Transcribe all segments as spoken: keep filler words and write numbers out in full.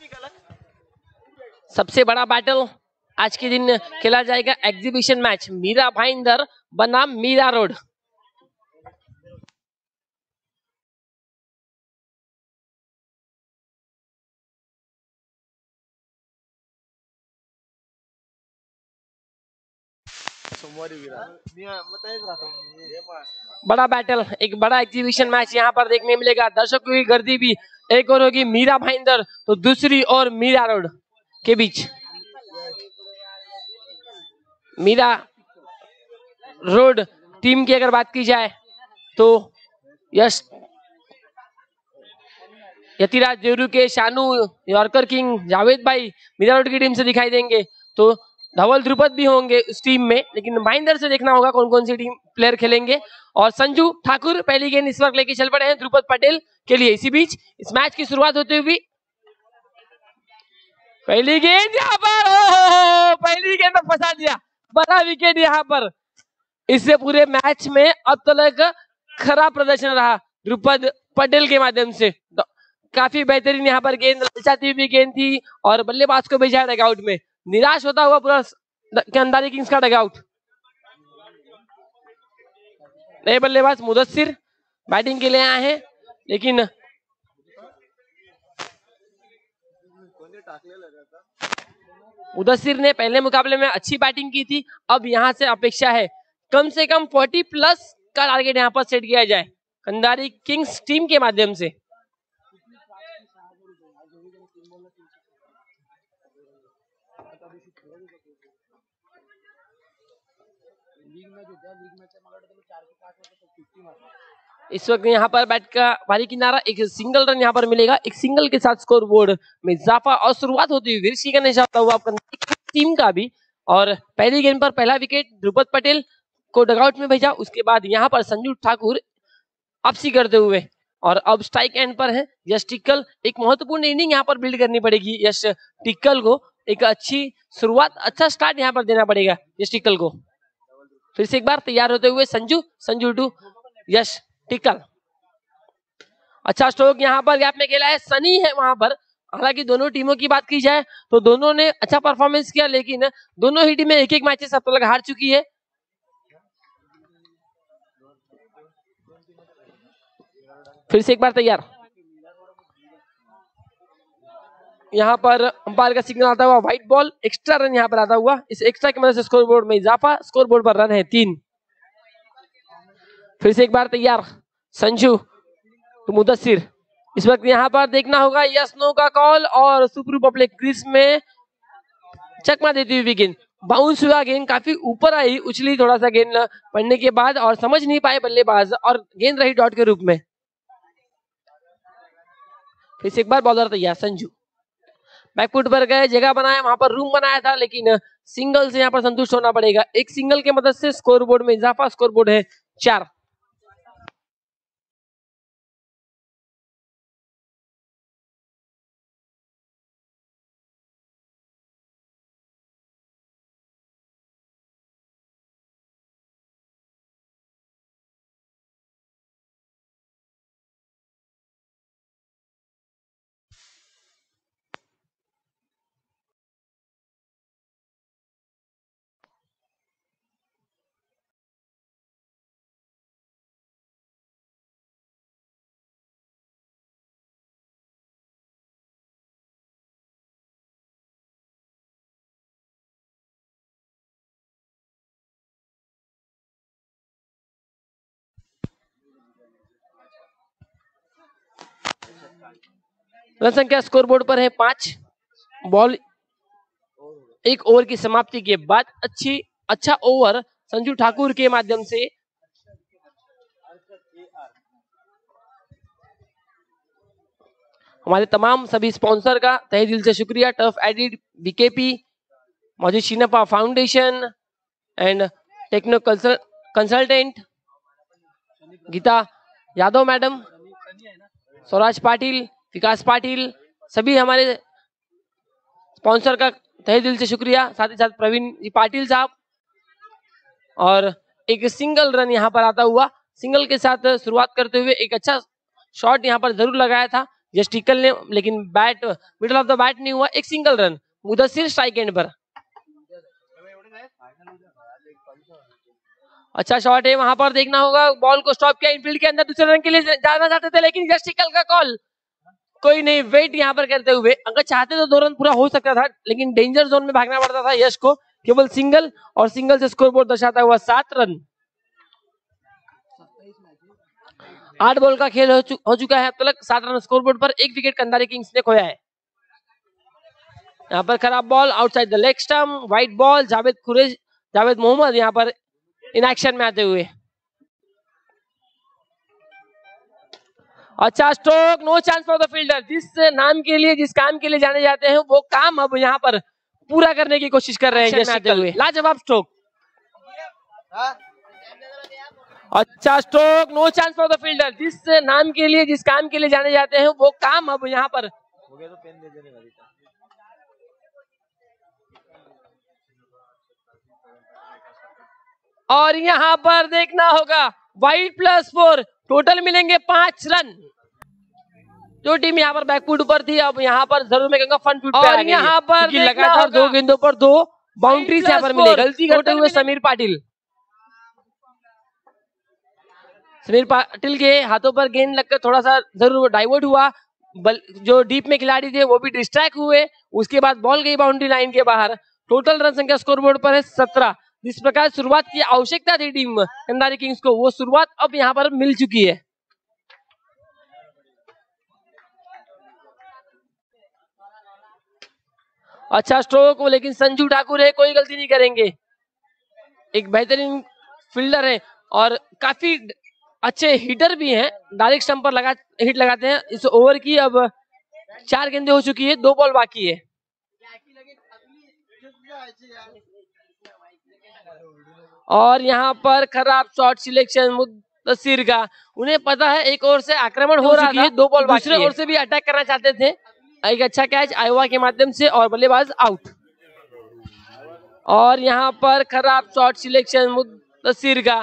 सबसे बड़ा बैटल आज के दिन खेला जाएगा, एग्जीबिशन मैच मीरा भाईंदर बनाम मीरा रोड। बड़ा बैटल, एक बड़ा एग्जीबिशन मैच यहाँ पर देखने मिलेगा। दर्शकों की गर्दी भी एक और होगी मीरा भाईंदर तो दूसरी और मीरा रोड के बीच। मीरा रोड टीम की अगर बात की जाए तो यश यतिराज देवरू के शानू, यॉर्कर किंग, जावेद भाई मीरा रोड की टीम से दिखाई देंगे। तो धवल ध्रुपद भी होंगे उस टीम में, लेकिन भाईंदर से देखना होगा कौन कौन सी टीम प्लेयर खेलेंगे। और संजू ठाकुर पहली गेंद इस वक्त लेके चल पड़े हैं ध्रुपद पटेल के लिए। इसी बीच इस मैच की शुरुआत होते हुए पहली गेंद यहाँ पर, ओ पहली गेंद में फंसा दिया, बड़ा विकेट यहाँ पर। इससे पूरे मैच में अब तक खराब प्रदर्शन रहा ध्रुपद पटेल के माध्यम से। काफी बेहतरीन यहाँ पर गेंद ललचाती हुई गेंद थी और बल्लेबाज को भेजा डगआउट में। निराश होता हुआ पूरा कंधारी किंग्स का डगआउट। नए बल्लेबाज मुदस्सिर बैटिंग के लिए आए हैं, लेकिन मुदस्सिर ने पहले मुकाबले में अच्छी बैटिंग की थी। अब यहां से अपेक्षा है कम से कम चालीस प्लस का टारगेट यहां पर सेट किया जाए कंधारी किंग्स टीम के माध्यम से। इस वक्त यहाँ पर बैट का भारी किनारा, एक सिंगल रन यहाँ पर मिलेगा। एक सिंगल के साथ स्कोर बोर्ड में इजाफा और शुरुआत होती हुई ऋषि का निशान हुआ टीम का भी। और पहली गेंद पर पहला विकेट ध्रुपद पटेल को डगआउट में भेजा। उसके बाद यहाँ पर संजू ठाकुर वापसी करते हुए और अब स्ट्राइक एंड पर है यश टिक्कल। एक महत्वपूर्ण इनिंग यहाँ पर बिल्ड करनी पड़ेगी यश टिक्कल को। एक अच्छी शुरुआत, अच्छा स्टार्ट यहाँ पर देना पड़ेगा यश टिक्कल को। फिर से एक बार तैयार होते हुए संजू, संजू टू यश टिक्कल। अच्छा स्ट्रोक यहाँ पर गैप में खेला है, सनी है वहां पर। हालांकि दोनों टीमों की बात की जाए तो दोनों ने अच्छा परफॉर्मेंस किया, लेकिन दोनों ही टीमें एक एक मैचेस अब तक हार चुकी है। फिर से एक बार तैयार, यहाँ पर अंपायर का सिग्नल आता हुआ व्हाइट बॉल, एक्स्ट्रा रन यहाँ पर आता हुआ। इस एक्स्ट्रा की मदद से स्कोर बोर्ड में इजाफा, स्कोर बोर्ड पर रन है तीन। फिर से एक बार तैयार संजू तो मुदस्सिर। इस वक्त यहाँ पर देखना होगा यस नो का कॉल और सुप्रू पब्लिक क्रीज में चकमा देती हुई गेंद। बाउंस हुआ गेंद, काफी ऊपर आई, उछली थोड़ा सा गेंद पड़ने के बाद और समझ नहीं पाए बल्लेबाज और गेंद रही डॉट के रूप में। फिर से एक बार बॉलर तैयार संजू, बैकफुट पर गए, जगह बनाया, वहां पर रूम बनाया था, लेकिन सिंगल से यहाँ पर संतुष्ट होना पड़ेगा। एक सिंगल की मदद से स्कोर बोर्ड में इजाफा, स्कोर बोर्ड है चार। रन संख्या स्कोर बोर्ड पर है पांच। बॉल एक ओवर की समाप्ति के बाद अच्छी अच्छा ओवर संजू ठाकुर के माध्यम से। हमारे तमाम सभी स्पॉन्सर का तहे दिल से शुक्रिया। टफ एडिट, बीकेपी, मौजूद Shinpa foundation and techno consultant, Geeta Yadav madam, Swaraj Patil, Vikas Patil, सभी हमारे स्पॉन्सर का तहे दिल से शुक्रिया। साथ ही साथ प्रवीण जी पाटिल साहब। और एक सिंगल रन यहाँ पर आता हुआ, सिंगल के साथ शुरुआत करते हुए एक अच्छा शॉट यहाँ पर जरूर लगाया था यश टिकल ने, लेकिन bat middle of the bat नहीं हुआ, एक single run Mudassir strike end पर। अच्छा शॉट है, वहां पर देखना होगा, बॉल को स्टॉप किया, इनफील्ड के अंदर दूसरे रन के लिए जाना चाहते थे, लेकिन यश टिकल का कॉल कोई नहीं, वेट यहाँ पर करते हुए, अगर चाहते तो दो रन पूरा हो सकता था, लेकिन डेंजर जोन में भागना पड़ता था यश को, केवल सिंगल, और सिंगल से स्कोरबोर्ड दर्शाता हुआ सात रन। आठ बॉल का खेल हो, चु, हो चुका है अब तक, सात रन स्कोरबोर्ड पर, एक विकेट कंधारी किंग्स ने खोया है। यहाँ पर खराब ball outside the leg stump, white ball, Javed Quresh Javed Mohammad यहाँ पर इन एक्शन में आते हुए। अच्छा stroke, no chance for the fielder, जिस नाम के लिए, जिस काम के लिए जाने जाते हैं, वो काम अब यहाँ पर पूरा करने की कोशिश कर रहे हैं यश आते हुए। लाजवाब स्ट्रोक, अच्छा stroke, no chance for the fielder, जिस नाम के लिए, जिस काम के लिए जाने जाते हैं, वो काम अब यहाँ पर। और यहाँ पर देखना होगा, वाइट प्लस फोर, टोटल मिलेंगे पांच रन। जो टीम यहाँ पर बैकफुट पर थी, अब यहाँ पर जरूर मैं कहूंगा फ्रंट फुट पे आ गई है। यहाँ पर लगातार दो गेंदों पर दो बाउंड्रीज यहाँ पर मिले, गलती करते हुए समीर पाटिल। समीर पाटिल के हाथों पर गेंद लगकर थोड़ा सा जरूर डाइवर्ट हुआ, बल, जो डीप में खिलाड़ी थे वो भी डिस्ट्रैक्ट हुए, उसके बाद बॉल गई बाउंड्री लाइन के बाहर। टोटल रन संख्या स्कोरबोर्ड पर है सत्रह। जिस प्रकार शुरुआत की आवश्यकता थी टीम कंधारी किंग्स को, वो शुरुआत अब यहाँ पर मिल चुकी है। अच्छा स्ट्रोक, लेकिन संजू ठाकुर है, कोई गलती नहीं करेंगे, एक बेहतरीन फील्डर है और काफी अच्छे हिटर भी हैं, डायरेक्ट स्टंप पर लगा हिट लगाते हैं। इस ओवर की अब चार गेंदें हो चुकी है, दो बॉल बाकी है। और यहाँ पर खराब शॉट सिलेक्शन मुदस्सिर का, उन्हें पता है एक ओवर से आक्रमण हो रहा है, दो बॉल बाकी है, दूसरे ओवर से भी अटैक करना चाहते थे, एक अच्छा कैच आयोवा के माध्यम से और बल्लेबाज आउट। और यहाँ पर खराब शॉट सिलेक्शन मुदस्सिर का,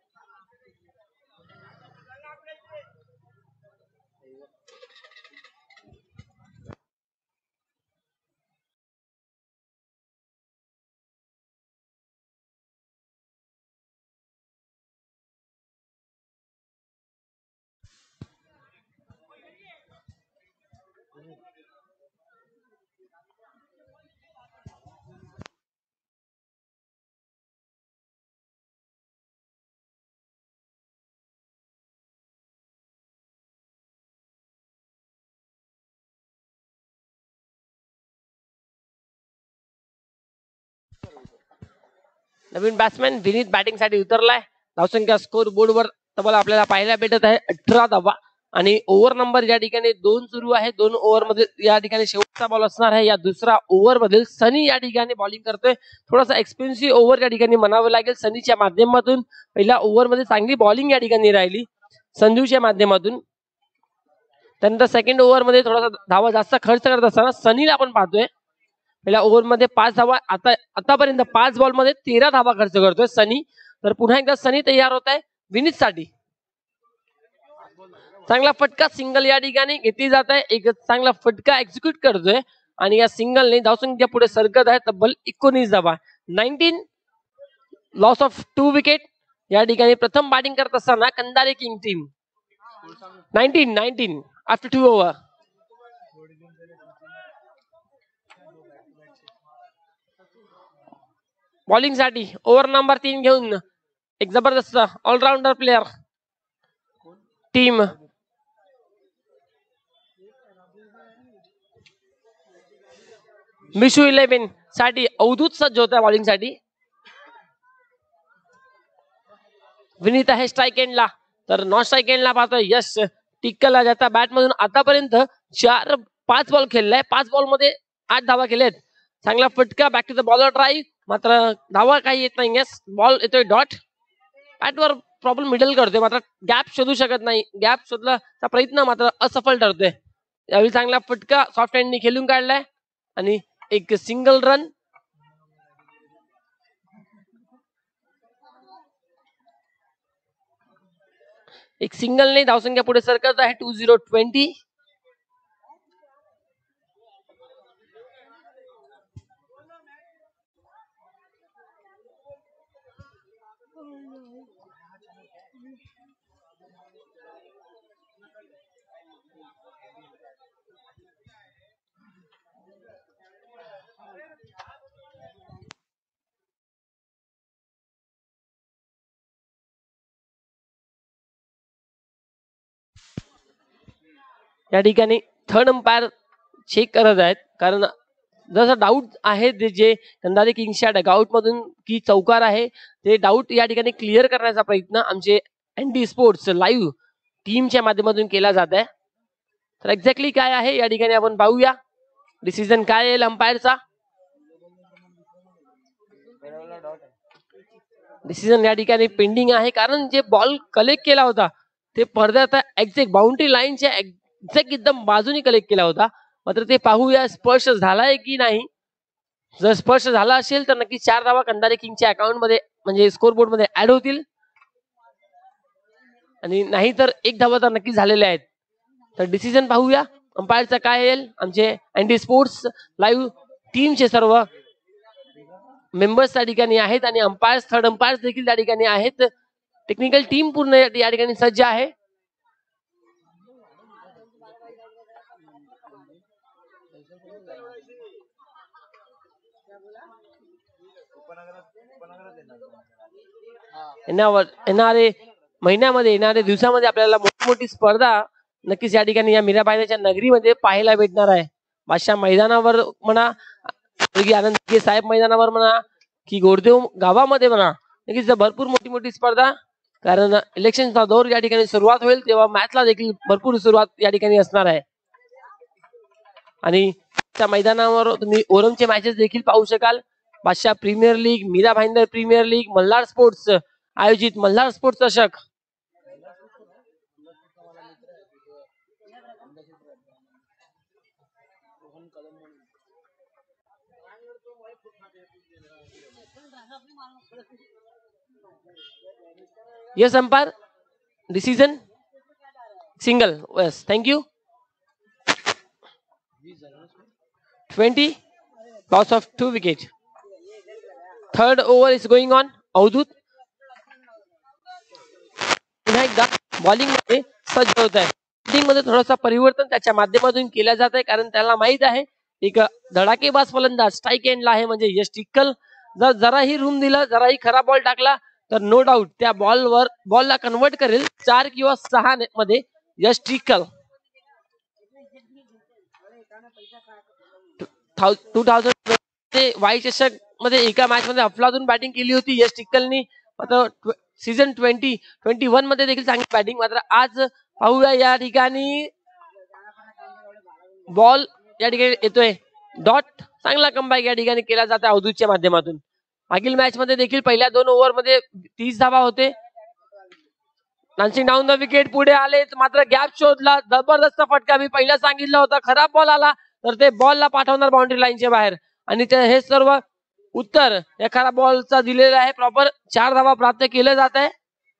नवीन बॅट्समॅन विनीत बॅटिंग साठी उतरलाय। धावसंख्या स्कोर बोर्डवर तब्बल आपल्याला पाहायला भेटत आहे अठरा धावा आणि ओव्हर नंबर या ठिकाणी दोन सुरू आहे। दोन ओव्हर मध्ये या ठिकाणी शेवटचा बॉल असणार आहे। या दुसरा ओव्हर मधील सनी या ठिकाणी बॉलिंग करतोय। थोडासा एक्सपेन्सिव्ह ओव्हर या ठिकाणी म्हणावं लागेल सनीच्या माध्यमातून। पहिल्या ओव्हर मध्ये चांगली बॉलिंग या ठिकाणी राहिली संजूच्या माध्यमातून। त्यानंतर सेकंड ओव्हर मध्ये थोडासा धावा जास्त खर्च करत असताना सनीला आपण पाहतोय पहिल्या ओव्हर मध्ये पाच धावा, आता आतापर्यंत पाच बॉल मध्ये तेरा धावा खर्च करतोय सनी। तर पुन्हा एकदा सनी तयार होत आहे विनीत साठी। चांगला फटका सिंगल या ठिकाणी घेतली जात आहे। एक चांगला फटका एक्झिक्यूट करतोय आणि या सिंगलने धावसंख्या पुढे सरकत आहे तब्बल एकोणीस धावा। Nineteen loss of two wicket या ठिकाणी प्रथम बॅटिंग करत असताना Kandhari king team nineteen nineteen after two over. Bowling साठी ओव्हर नंबर तीन घेऊन एक जबरदस्त allrounder player team Mishu eleven साठी अवधूत सज्ज होता बॉलिंग साठी। विनीत आहे स्ट्राइक एंडला, तर नॉन स्ट्राइक एंडला पाहतोय यश टिक्कलला जाता बॅट मधून आतापर्यंत चार पाच बॉल खेळलाय। पाच बॉल मध्ये आठ धावा केल्यात। चांगला फटका back to the bowler drive, मात्र धावा काही येत नाही। बॉल येतोय डॉट, बॅटवर प्रॉब्लेम मिडल करतोय मात्र गॅप शोधू शकत नाही। गॅप शोधण्याचा प्रयत्न मात्र असफल ठरतोय। यावेळी चांगला फटका सॉफ्ट हँडनी खेळून काढलाय आणि एक सिंगल रन। एक सिंगल ने धावसंख्या पुढे सरकत आहे टू झिरो ट्वेंटी। या ठिकाणी थर्ड अंपायर चेक करत आहेत, कारण जसं डाऊट आहे जे कंधारे किंग्सच्या डगआउट मधून की चौकार आहे ते डाऊट या ठिकाणी क्लिअर करण्याचा प्रयत्न आमचे एनडी स्पोर्ट्स लाईव्ह टीमच्या माध्यमातून केला जात आहे. तर एक्झॅक्टली काय आहे या ठिकाणी आपण पाहूया. डिसिजन काय येईल अंपायरचा. डिसिजन या ठिकाणी पेंडिंग आहे, कारण जे बॉल कलेक्ट केला होता ते पडद्यात एक्झॅक्ट बाउंड्री लाईनच्या एक्झॅक्ट एकदम बाजूने कलेक्ट केला होता. मात्र ते पाहूया स्पर्श झालाय की नाही. जर स्पर्श झाला असेल तर नक्की चार धावा कंधारे किंगच्या अकाउंट मध्ये म्हणजे स्कोरबोर्ड मध्ये ऍड होतील, आणि नाही तर एक धावा तर नक्की झालेल्या आहेत. तर डिसिजन पाहूया अंपायरचा काय येईल. आमचे एनडी स्पोर्ट्स लाईव्ह टीमचे सर्व मेंबर्स त्या ठिकाणी आहेत आणि अंपायर्स थर्ड अंपायर्स देखील त्या ठिकाणी आहेत. टेक्निकल टीम पूर्ण या ठिकाणी सज्ज आहे. येणारे महिन्यामध्ये येणाऱ्या दिवसामध्ये आपल्याला मोठी मोठी स्पर्धा नक्कीच या ठिकाणी या मीराबाईच्या नगरीमध्ये पाहायला भेटणार आहे. बादशाह मैदानावर म्हणा, आनंद साहेब मैदानावर म्हणा, की गोरदेव गावामध्ये म्हणा, नक्कीच भरपूर मोठी मोठी स्पर्धा, कारण इलेक्शनचा दौर या ठिकाणी सुरुवात होईल तेव्हा मॅचला देखील भरपूर सुरुवात या ठिकाणी असणार आहे. आणि त्या मैदानावर तुम्ही ओरमचे मॅचेस देखील पाहू शकाल. Badshah premier league, Meera Bhayandar premier league, Malhar sports आयोजित मल्हार स्पोर्ट्स चषक, yes umpire decision single, yes thank you. twenty loss of two wicket. Third over is going on. Avdhut पुन्हा एकदा बॉलिंग मध्ये सज्ज होत आहे. बॅटिंग मध्ये थोडासा परिवर्तन त्याच्या माध्यमातून केला जात आहे, कारण त्याला माहित आहे एक धडाकेबाज फलंदाज स्ट्राईक एंडला आहे म्हणजे यश टिक्कल. जर जराही रूम दिला, जराही खराब बॉल टाकला तर नो डाऊट त्या बॉलवर बॉलला कन्वर्ट करेल चार किंवा सहा मध्ये यश टिक्कल. टू थाउजंड वाय चषक मध्ये एका मॅच मध्ये अफलातून बॅटिंग केली होती यश टिक्कलनी. मात्र सीझन ट्वेंटी ट्वेंटी वन मध्ये देखील चांगली बॅटिंग. मात्र आज पाहूया या ठिकाणी बॉल या ठिकाणी येतोय डॉट. चांगला कमबॅक या ठिकाणी केला जातो अवधूतच्या माध्यमातून. मागील मॅच मध्ये देखील पहिल्या दोन ओव्हर मध्ये तीस धावा होते. डान्सिंग डाऊन द विकेट पुढे आले, मात्र गॅप शोधला. जबरदस्त फटका, मी पहिला सांगितलं होतं खराब बॉल आला तर ते बॉलला पाठवणार बाउंड्री लाईनच्या बाहेर, आणि ते हे सर्व उत्तर या खराब बॉलचा दिलेलं आहे. प्रॉपर चार धावा प्राप्त केले जात आहे.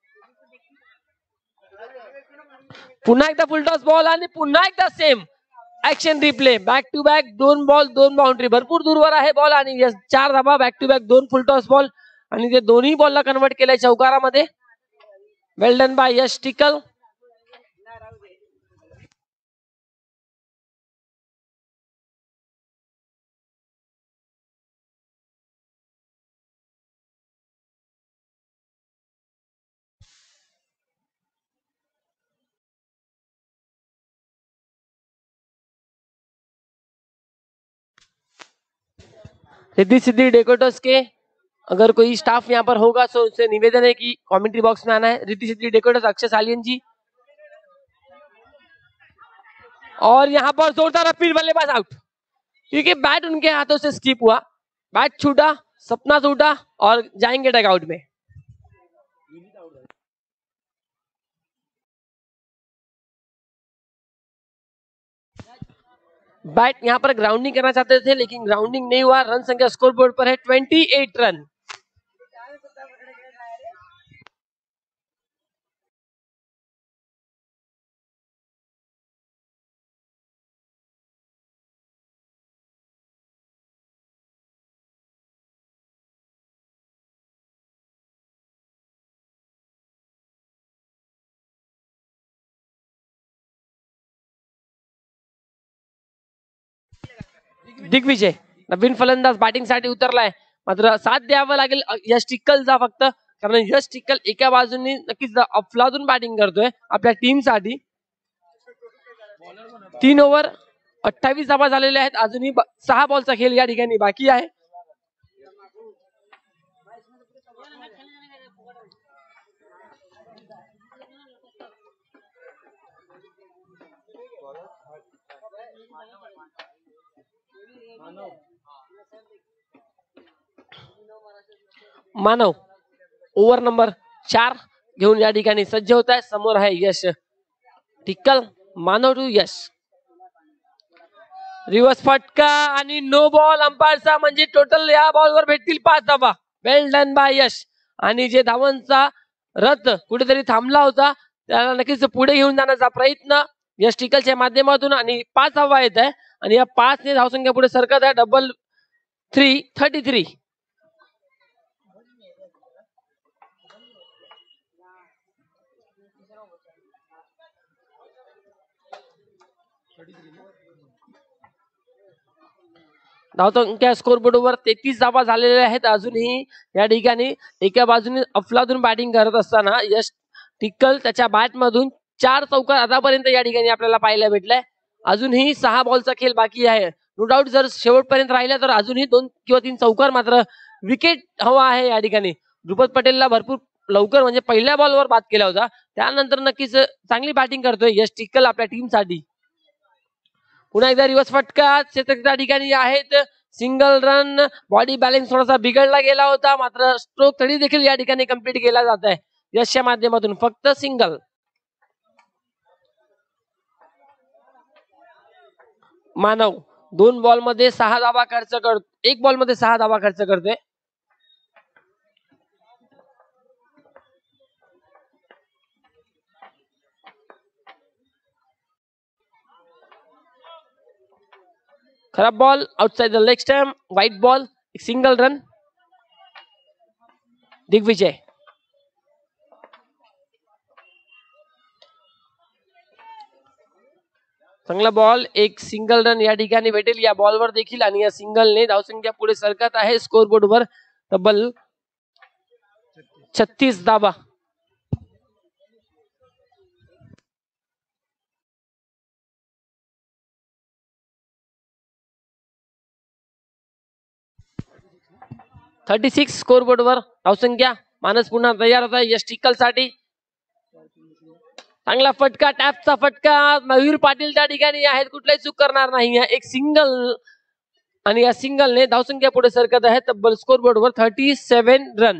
पुन्हा एकदा फुलटॉस बॉल आणि पुन्हा एकदा same action replay. Back to back दोन बॉल दोन बाउंड्री, भरपूर दूरवर आहे बॉल आणि चार धावा बॅक टू बॅक दोन फुलटॉस बॉल, आणि ते दोन्ही बॉलला कन्वर्ट केलंय चौकारामध्ये. Well done by Yash Tikkal. Riddhi Siddhi decorators के अगर कोई स्टाफ यहाँ पर होगा तो उससे निवेदन है कि कमेंट्री बॉक्स में आना है. रिद्धि सिद्धि डेकोर्टर्स अक्षय सालियन जी. और यहाँ पर जोरदार अपील, बल्लेबाज आउट, क्योंकि बैट उनके हाथों से स्किप हुआ. बैट छूटा, सपना टूटा और जाएंगे डगआउट में. बैट यहां पर ग्राउंडिंग करना चाहते थे लेकिन ग्राउंडिंग नहीं हुआ. रन संख्या स्कोर बोर्ड पर है अट्ठाईस रन. दिग्विजय नवीन फलंदाज बॅटिंग साठी उतरलाय, मात्र साथ द्यावं लागेल यश टिक्कलचा फक्त, कारण यश टिक्कल एका बाजूने नक्कीच अफलातून बॅटिंग करतोय आपल्या टीम साठी. तीन ओव्हर अठ्ठावीस धावा झालेल्या आहेत. अजूनही सहा बॉलचा खेळ या ठिकाणी बाकी आहे. मानव ओव्हर नंबर चार घेऊन या ठिकाणी सज्ज होत आहे. समोर आहे यश टिक्कल. मानव टू यश. रिवर्स फटका आणि नो बॉल. अंपायरचा म्हणजे टोटल या बॉलवर भेटतील पाच धावा. Well done by Yash. आणि जे धावांचा रथ कुठेतरी थांबला होता त्याला नक्कीच पुढे घेऊन जाण्याचा प्रयत्न यश टिकलच्या माध्यमातून. आणि पाच धावा येत आहे आणि या पाच ने धावसंख्या पुढे सरकत आहे. Double three thirty three. धावसंख्या स्कोरबोर्डवर तेहतीस धावा झालेल्या आहेत. अजूनही या ठिकाणी एका बाजूने अफलातून बॅटिंग करत असताना यश टिक्कल त्याच्या बॅट मधून चार चौकार आतापर्यंत या ठिकाणी आपल्याला पाहायला भेटलाय. अजूनही सहा बॉलचा खेळ बाकी आहे. नो डाऊट जर शेवटपर्यंत राहिला तर अजूनही दोन किंवा तीन चौकार मात्र विकेट हवा आहे या ठिकाणी. ध्रुपद पटेलला भरपूर लवकर म्हणजे पहिल्या बॉलवर बाद केला होता. त्यानंतर नक्कीच चांगली बॅटिंग करतोय यश टिक्कल आपल्या टीम साठी. पुन्हा एकदा रिवर्स फटका त्या ठिकाणी आहेत. Single run. बॉडी बॅलन्स थोडासा बिघडला गेला होता मात्र स्ट्रोक तरी देखील या ठिकाणी कंप्लीट केला जात आहे यशच्या माध्यमातून. फक्त सिंगल. मानव दोन बॉल मध्ये सहा धावा खर्च करतो. एक बॉल मध्ये सहा धावा खर्च करतोय. खराब ball outside the leg stump. White ball. एक सिंगल रन. दिग्विजय. चांगला बॉल. एक सिंगल रन या ठिकाणी भेटेल या बॉलवर देखील. आणि या सिंगलने धावसंख्या पुढे सरकत आहे स्कोरबोर्डवर. तब्बल छत्तीस धावा. थर्टी सिक्स स्कोरबोर्डवर धावसंख्या. मानस पुन्हा तयार होता यश टिक्कल साठी. चांगला फटका. टॅपचा फटका. मयूर पाटील त्या ठिकाणी आहेत. कुठलाही चूक करणार नाही. एक सिंगल आणि या सिंगलने धावसंख्या पुढे सरकत आहे तब्बल स्कोरबोर्डवर थर्टी सेव्हन रन.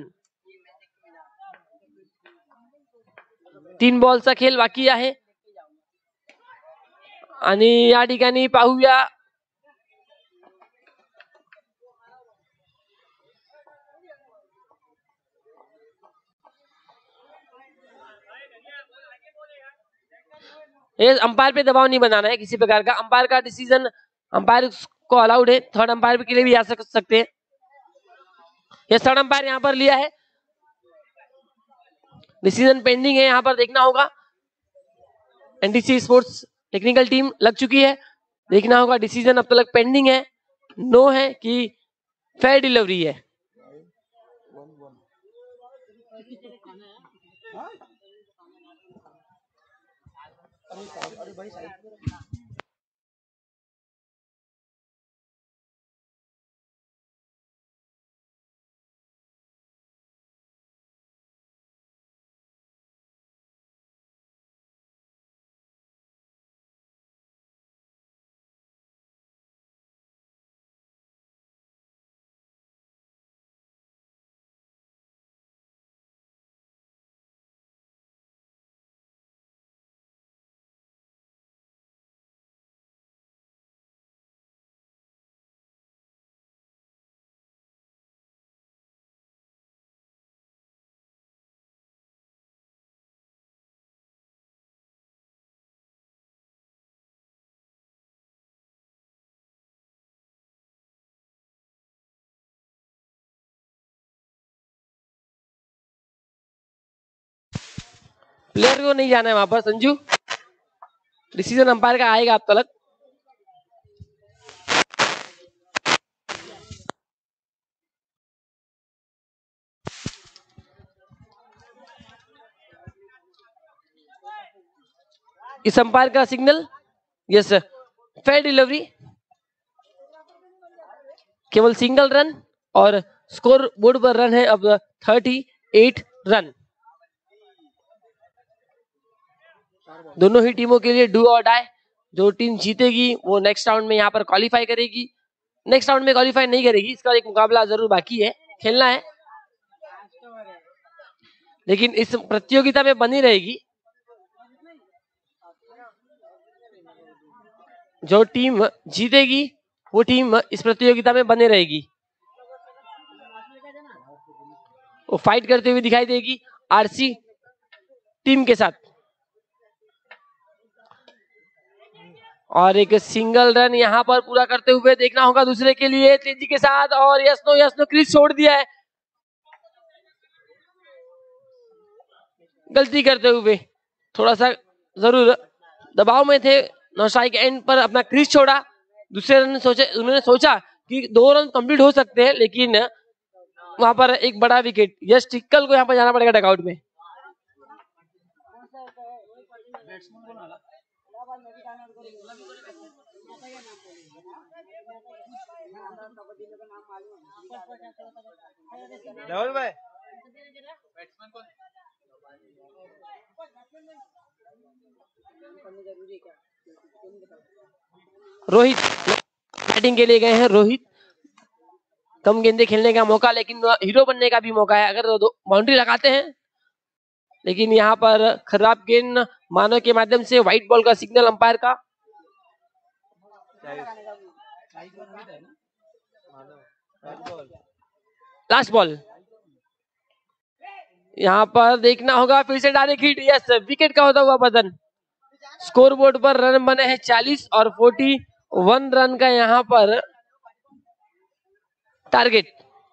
तीन बॉलचा खेळ बाकी आहे. आणि या ठिकाणी पाहूया ये अंपायर पे दबाव नहीं बनाना है किसी प्रकार का. अंपायर का डिसीजन अंपायर को अलाउड है. थर्ड अंपायर के लिए भी आ सकते हैं. ये थर्ड अंपायर यहाँ पर लिया है. डिसीजन पेंडिंग है. यहाँ पर देखना होगा. एनडीसी स्पोर्ट्स टेक्निकल टीम लग चुकी है. देखना होगा डिसीजन अब तक पेंडिंग है, नो है कि फेयर डिलीवरी है. प्लेयर को नहीं जाना है वहां पर. संजू, डिसीजन अंपायर का आएगा आप तक. इस अंपायर का सिग्नल यस, फेयर डिलीवरी, केवल सिंगल रन और स्कोर बोर्ड पर रन है अब थर्टी एट रन। दोनों ही टीमों के लिए डू और डाई, जो टीम जीतेगी वो नेक्स्ट राउंड में यहाँ पर क्वालिफाई करेगी, नेक्स्ट राउंड में क्वालिफाई नहीं करेगी, इसका एक मुकाबला जरूर बाकी है, खेलना है, लेकिन इस प्रतियोगिता में बनी रहेगी। जो टीम जीतेगी वो टीम इस प्रतियोगिता में बने रहेगी, वो फाइट करते हुए दिखाई देगी आरसी टीम के साथ। और एक सिंगल रन यहाँ पर पूरा करते हुए देखना होगा दूसरे के लिए तेजी के साथ, और yes no yes no crease छोड़ दिया है, गलती करते हुए, थोड़ा सा जरूर दबाव में थे, नौशाई के एंड पर अपना क्रीज छोड़ा, दूसरे रन सोचे, उन्होंने सोचा कि दो रन कंप्लीट हो सकते हैं, लेकिन वहां पर एक बड़ा विकेट, यश टिक्कल को यहाँ पर जाना पड़ेगा डगआउट में। रोहित बैटिंग के लिए गए हैं, रोहित कम गेंदे खेलने का मौका, लेकिन हीरो बनने का भी मौका है अगर बाउंड्री लगाते हैं, लेकिन यहाँ पर खराब गेंद मानव के माध्यम से व्हाइट बॉल का सिग्नल अंपायर का। लास्ट बॉल, यहाँ पर देखना होगा फिर से डायरेक्ट हिट, यस विकेट का होता हुआ पतन, स्कोर बोर्ड पर रन बने हैं चालीस और फोर्टी वन रन का यहाँ पर टारगेट।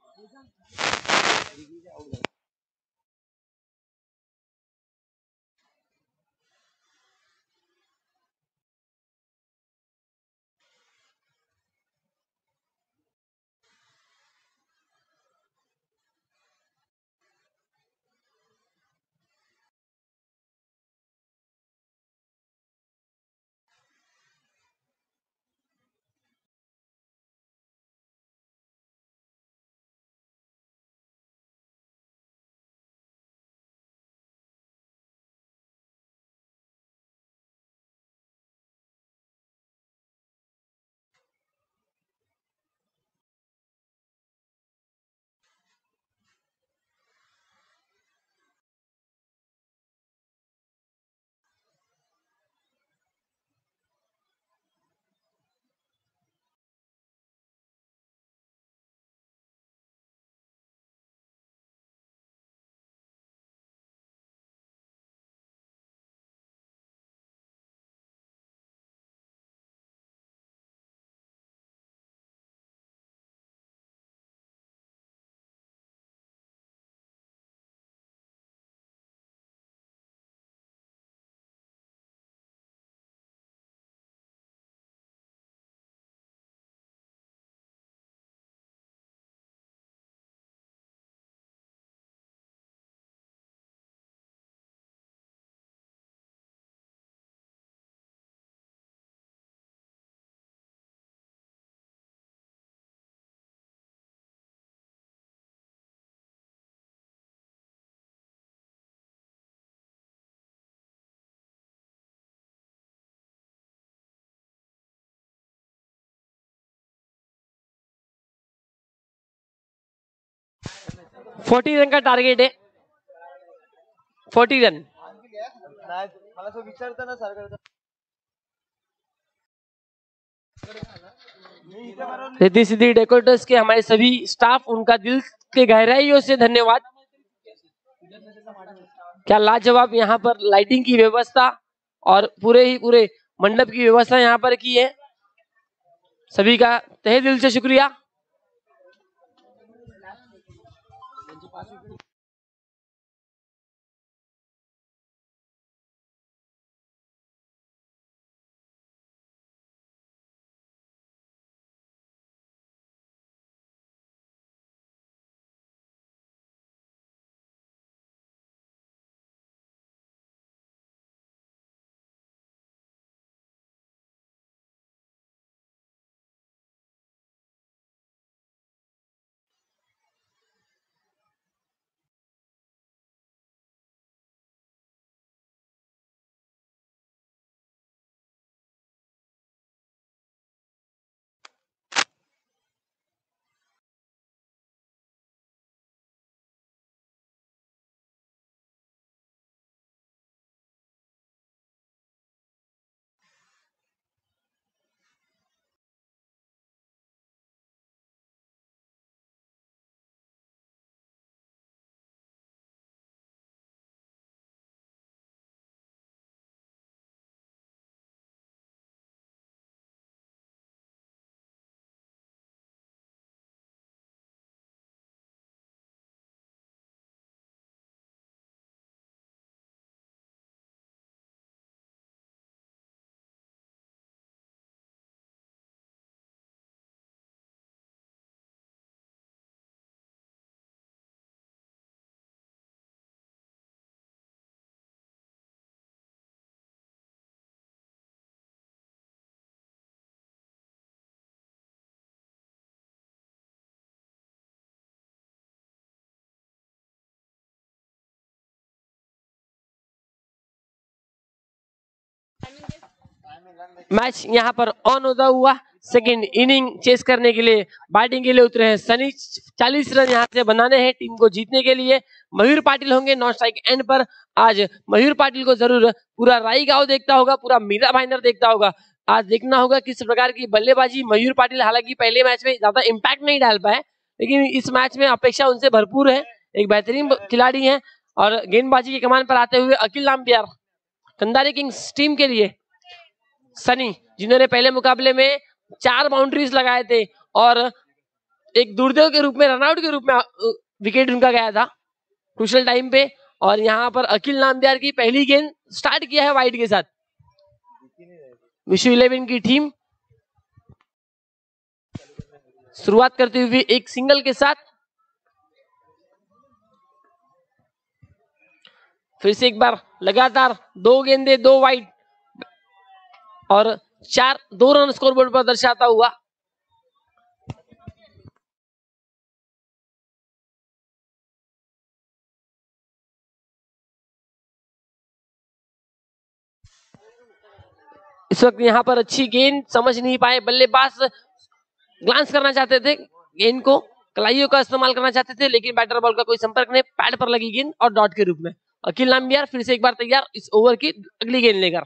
फोर्टी रन का टारगेट है, forty run. Riddhi Siddhi decorators के हमारे सभी स्टाफ, उनका दिल के गहराइयों से धन्यवाद। क्या लाजवाब यहाँ पर लाइटिंग की व्यवस्था और पूरे ही पूरे मंडप की व्यवस्था यहाँ पर की है, सभी का तहे दिल से शुक्रिया। मैच यहाँ पर ऑन होता हुआ सेकंड इनिंग चेस करने के लिए बैटिंग के लिए उतरे हैं सनी। चालीस रन यहाँ से बनाने हैं टीम को जीतने के लिए। मयूर पाटिल होंगे नॉन स्ट्राइक एंड पर। आज मयूर पाटिल को जरूर पूरा राई गांव देखता होगा, पूरा मीरा भाईंदर देखता होगा। आज देखना होगा किस प्रकार की बल्लेबाजी मयूर पाटिल, हालांकि पहले मैच में ज्यादा इम्पैक्ट नहीं डाल पाए, लेकिन इस मैच में अपेक्षा उनसे भरपूर है। एक बेहतरीन खिलाड़ी है। और गेंदबाजी की कमान पर आते हुए अखिल नामबियार कंधारी किंग्स टीम के लिए सनी, जिन्होंने पहले मुकाबले में चार बाउंड्रीज लगाए थे और एक दुर्देव के रूप में, रनआउट के रूप में विकेट उनका गया था क्रूशियल टाइम पे। और यहाँ पर अखिल नामबियार की पहली गेंद स्टार्ट किया है वाइड के साथ। विश्व इलेवन की टीम शुरुआत करते हुए एक सिंगल के साथ। फिर से एक बार लगातार दो गेंदे, दो वाइड और चार दो रन स्कोरबोर्ड पर दर्शाता हुआ। इस वक्त यहाँ पर अच्छी गेंद समझ नहीं पाए बल्लेबाज, ग्लांस करना चाहते थे गेंद को, कलाइयों का इस्तेमाल करना चाहते थे, लेकिन बैटर बॉल का कोई संपर्क नहीं। पैड पर लगी गेंद और डॉट के रूप में। अखिल नामबियार फिर से एक बार तैयार इस ओवर की अगली गेंद लेकर।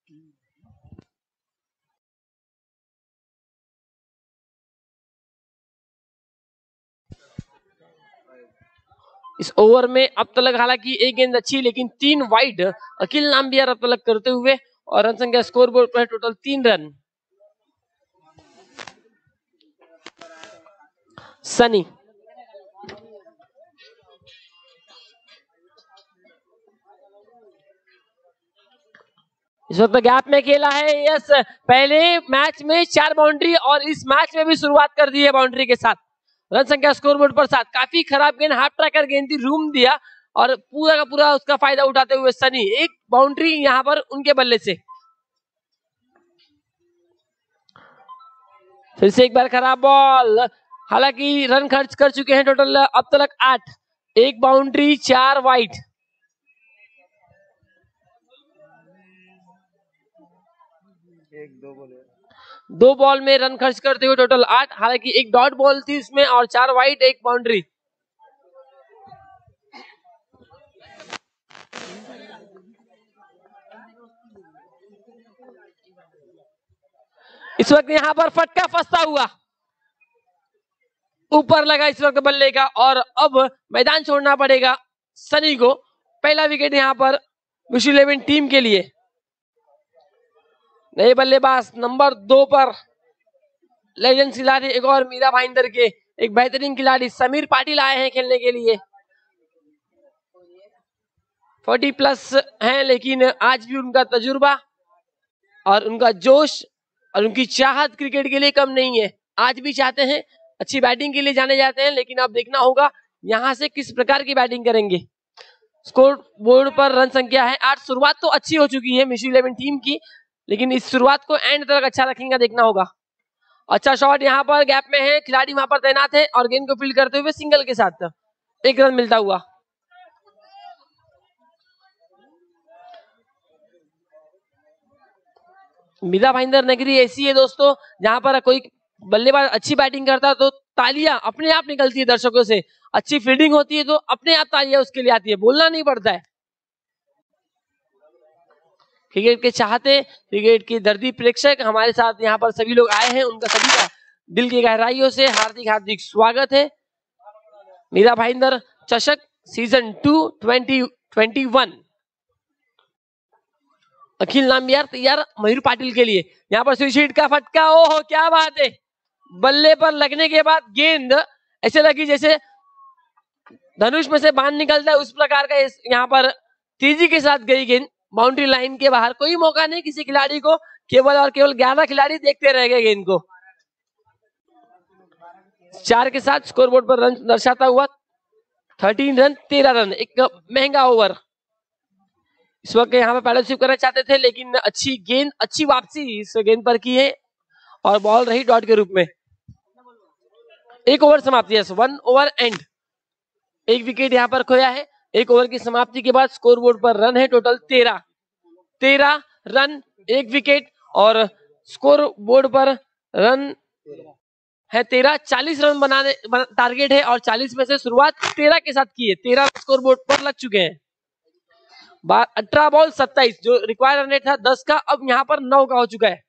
इस ओवर में अब तक हालांकि एक गेंद अच्छी, लेकिन तीन वाइड अखिल नामबियार अब तक करते हुए। और रन संख्या स्कोर बोर्ड पर टोटल तीन रन। सनी इस वक्त गैप में खेला है। यस, पहले मैच में चार बाउंड्री और इस मैच में भी शुरुआत कर दी है बाउंड्री के साथ। रन संख्या स्कोरबोर्ड पर साथ। काफी खराब गेंद, हाफ ट्रैकर गेंद थी, रूम दिया और पूरा का पूरा उसका फायदा उठाते हुए सनी एक बाउंड्री यहां पर उनके बल्ले से। फिर से एक बार खराब बॉल, हालांकि रन खर्च कर चुके हैं टोटल अब तक आठ। एक बाउंड्री, चार वाइड। एक दो बॉल दो बॉल में रन खर्च करते हुए टोटल आठ, हालांकि एक डॉट बॉल थी इसमें और चार वाइड, एक बाउंड्री। इस वक्त यहां पर फटका फंसता हुआ ऊपर लगा इस वक्त बल्ले का और अब मैदान छोड़ना पड़ेगा सनी को। पहला विकेट यहां पर विश्व इलेवन टीम के लिए। नए बल्लेबाज नंबर दो पर लेजेंड खिलाड़ी, एक और मीरा भाईंदर के एक बेहतरीन खिलाड़ी समीर पाटिल आए हैं खेलने के लिए। चालीस प्लस हैं, लेकिन आज भी उनका तजुर्बा और उनका जोश और उनकी चाहत क्रिकेट के लिए कम नहीं है। आज भी चाहते हैं, अच्छी बैटिंग के लिए जाने जाते हैं, लेकिन अब देखना होगा यहां से किस प्रकार की बैटिंग करेंगे। स्कोर बोर्ड पर रन संख्या है आठ। शुरुआत तो अच्छी हो चुकी है विश्व इलेवन टीम की, लेकिन इस शुरुआत को एंड तक अच्छा रखेंगे, देखना होगा। अच्छा शॉट यहाँ पर गैप में है, खिलाड़ी वहां पर तैनात है और गेंद को फील्ड करते हुए सिंगल के साथ एक रन मिलता हुआ। मीरा भाईंदर नगरी ऐसी है दोस्तों, जहां पर कोई बल्लेबाज अच्छी बैटिंग करता है तो तालियां अपने आप निकलती है दर्शकों से। अच्छी फील्डिंग होती है तो अपने आप तालियां उसके लिए आती है, बोलना नहीं पड़ता है। क्रिकेट के चाहते, क्रिकेट के दर्दी प्रेक्षक हमारे साथ यहाँ पर सभी लोग आए हैं, उनका सभी का दिल की गहराइयों से हार्दिक हार्दिक स्वागत है। Meera Bhayandar Chashak season two twenty twenty one. Akhil Nambiar तैयार मयूर पाटिल के लिए। यहाँ पर स्विच का फटका, ओहो क्या बात है। बल्ले पर लगने के बाद गेंद ऐसे लगी जैसे धनुष में से बाण निकलता है, उस प्रकार का यहाँ पर तेजी के साथ गई गेंद बाउंड्री लाइन के बाहर। कोई मौका नहीं किसी खिलाड़ी को, केवल और केवल ग्यारह खिलाड़ी देखते रह गए गेंद को। चार के साथ स्कोरबोर्ड पर रन दर्शाता हुआ तेरह रन तेरह रन, एक महंगा ओवर। इस वक्त यहाँ पे पैडल स्वीप करना चाहते थे, लेकिन अच्छी गेंद, अच्छी वापसी इस गेंद पर की है और बॉल रही डॉट के रूप में। एक ओवर समाप्ति है, वन ओवर एंड। एक विकेट यहाँ पर खोया है। एक ओवर की समाप्ति के बाद स्कोरबोर्ड पर रन है टोटल तेरह। तेरह रन, एक विकेट और स्कोर बोर्ड पर रन है तेरह। चालीस रन बनाने बना, टारगेट है और चालीस में से शुरुआत तेरह के साथ की है। तेरह स्कोर बोर्ड पर लग चुके हैं। अठारह बॉल सत्ताईस, जो रिक्वायर्ड रन रेट था दस का, अब यहाँ पर नौ का हो चुका है।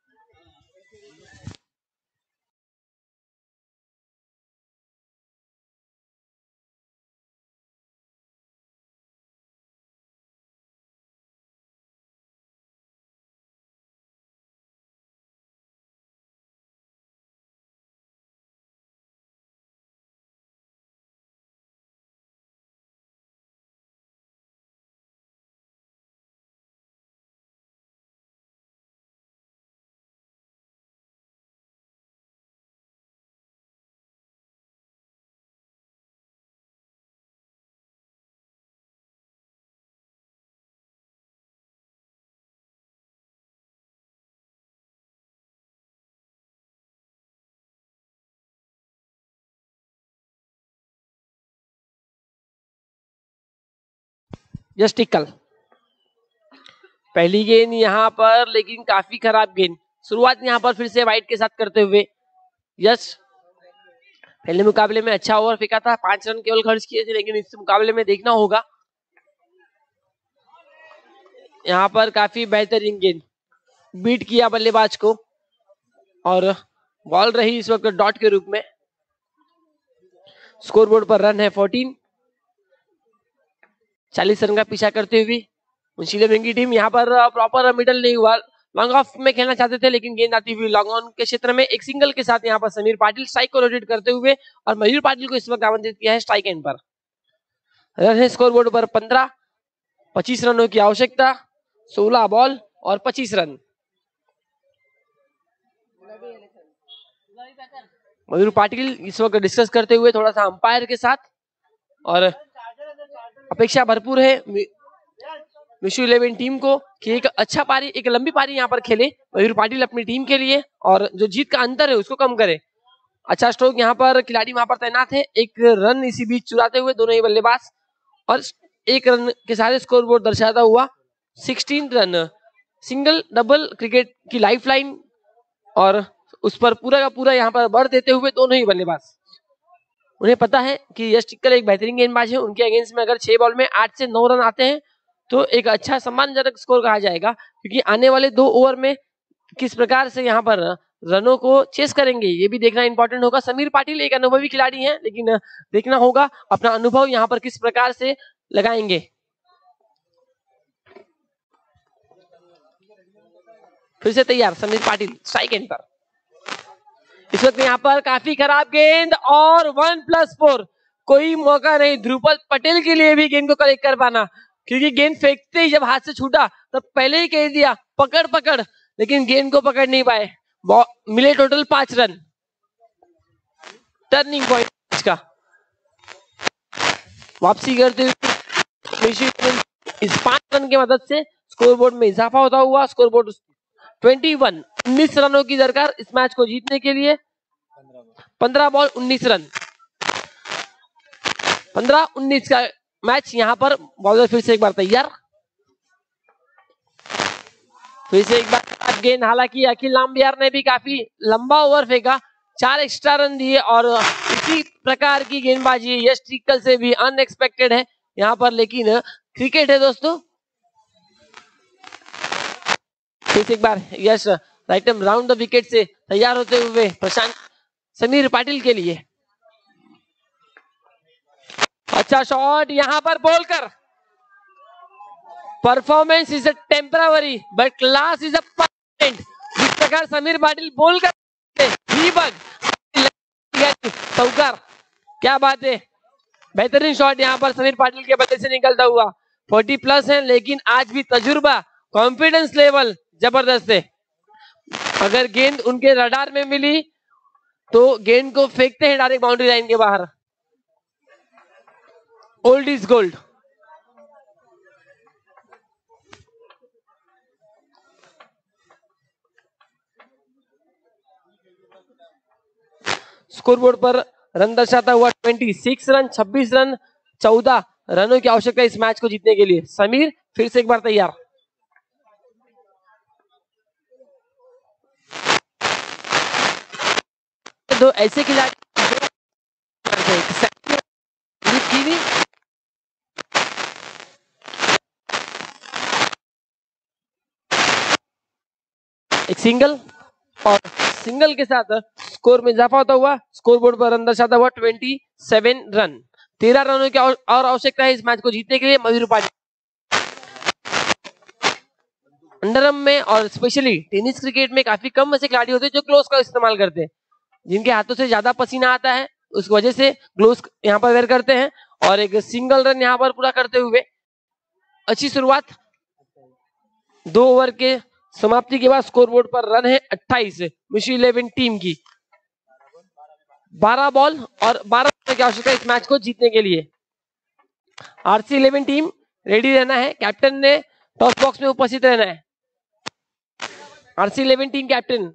जस्ट टिकल पहली गेंद यहाँ पर, लेकिन काफी खराब गेंद। शुरुआत यहाँ पर फिर से वाइट के साथ करते हुए यश। पहले मुकाबले में अच्छा ओवर फेंका था, पांच रन केवल खर्च किए थे, लेकिन इस मुकाबले में देखना होगा। यहाँ पर काफी बेहतरीन गेंद, बीट किया बल्लेबाज को और बॉल रही इस वक्त डॉट के रूप में। स्कोरबोर्ड पर रन है चौदह। चालीस रन का पीछा करते हुए मुंशीलेम की टीम यहाँ पर प्रॉपर मिडल नहीं हुआ, लॉन्ग ऑफ में खेलना चाहते थे, लेकिन गेंद आती हुई लॉन्ग ऑन के क्षेत्र में एक सिंगल के साथ यहाँ पर समीर पाटिल स्ट्राइक को रोटेट करते हुए और मयूर पाटिल को इस वक्त आमंत्रित किया है स्ट्राइक एंड पर। रन है स्कोरबोर्ड पर पंद्रह। पच्चीस रनों की आवश्यकता, सोलह बॉल और पच्चीस रन। मयूर पाटिल इस वक्त डिस्कस करते हुए थोड़ा सा अंपायर के साथ, और अपेक्षा भरपूर है विश्व इलेवन टीम को कि एक अच्छा पारी, एक लंबी पारी यहाँ पर खेले मयूर पाटिल अपनी टीम के लिए, और जो जीत का अंतर है उसको कम करे। अच्छा स्ट्रोक यहाँ पर खिलाड़ी वहां पर तैनात है। एक रन इसी बीच चुराते हुए दोनों ही बल्लेबाज, और एक रन के सारे स्कोर बोर्ड दर्शाता हुआ सोलह रन। सिंगल डबल क्रिकेट की लाइफलाइन, और उस पर पूरा का पूरा यहाँ पर बढ़ देते हुए दोनों ही बल्लेबाज। उन्हें पता है कि यश टिक्कर एक बेहतरीन गेंदबाज है, उनके अगेंस्ट में अगर छह बॉल में आठ से नौ रन आते हैं तो एक अच्छा सम्मानजनक स्कोर कहा जाएगा, क्योंकि आने वाले दो ओवर में किस प्रकार से यहाँ पर रनों को चेस करेंगे ये भी देखना इंपॉर्टेंट होगा। समीर पाटिल एक अनुभवी खिलाड़ी हैं, लेकिन देखना होगा अपना अनुभव यहाँ पर किस प्रकार से लगाएंगे। फिर से तैयार समीर पाटिल स्ट्राइक एंड पर। इस वक्त यहाँ पर काफी खराब गेंद और वन प्लस फोर, कोई मौका नहीं ध्रुपद पटेल के लिए भी गेंद को कलेक्ट कर पाना, क्योंकि गेंद फेंकते ही जब हाथ से छूटा तब पहले ही कह दिया पकड़ पकड़, लेकिन गेंद को पकड़ नहीं पाए। मिले टोटल पांच रन। टर्निंग पॉइंट का वापसी करते हुए इस पांच रन की मदद से स्कोरबोर्ड में इजाफा होता हुआ स्कोरबोर्ड इक्कीस, उन्नीस रनों की दरकार इस मैच को जीतने के लिए। पंद्रह बॉल उन्नीस रन, पंद्रह उन्नीस का मैच। यहाँ पर बॉलर फिर से एक बार तैयार, फिर से एक बार गेंद। हालांकि अखिल नामबियार ने भी काफी लंबा ओवर फेंका, चार एक्स्ट्रा रन दिए, और इसी प्रकार की गेंदबाजी यश टिक्कर से भी अनएक्सपेक्टेड है यहाँ पर, लेकिन क्रिकेट है दोस्तों। फिर से एक बार Yash right round the wicket से तैयार होते हुए प्रशांत समीर पाटिल के लिए। अच्छा शॉट यहाँ पर बॉल कर। Performance is a temporary but class is a permanent. जिस प्रकार समीर पाटिल बॉल कर चौकार, क्या बात है, बेहतरीन शॉट यहाँ पर समीर पाटिल के बल्ले से निकलता हुआ। चालीस प्लस है, लेकिन आज भी तजुर्बा, कॉन्फिडेंस लेवल जबरदस्त है। अगर गेंद उनके रडार में मिली तो गेंद को फेंकते हैं डायरेक्ट बाउंड्री लाइन के बाहर। Old is gold. स्कोरबोर्ड पर रन दर्शाता हुआ छब्बीस रन, छब्बीस रन, चौदह रनों की आवश्यकता इस मैच को जीतने के लिए। समीर फिर से एक बार तैयार। दो ऐसे खिलाड़ी एक सिंगल और सिंगल के साथ स्कोर में इजाफा होता हुआ स्कोर बोर्ड पर रन दर्शाता हुआ सत्ताईस रन। तेरह रनों की और आवश्यकता है इस मैच को जीतने के लिए मयूर पाटिल। अंडरआर्म में और स्पेशली टेनिस क्रिकेट में काफी कम ऐसे खिलाड़ी होते हैं जो ग्लोव्स का इस्तेमाल करते हैं, जिनके हाथों से ज्यादा पसीना आता है, उस वजह से ग्लोव्स यहाँ पर वेयर करते हैं। और एक सिंगल रन यहाँ पर पूरा करते हुए अच्छी शुरुआत। दो ओवर के समाप्ति के बाद स्कोरबोर्ड पर रन है अट्ठाईस मिशी इलेवन टीम की। बारह बॉल और बारह रन की आवश्यकता है इस मैच को जीतने के लिए। आरसी इलेवन टीम रेडी रहना है, कैप्टन ने टॉस बॉक्स में उपस्थित रहना है। आरसी इलेवन टीम कैप्टन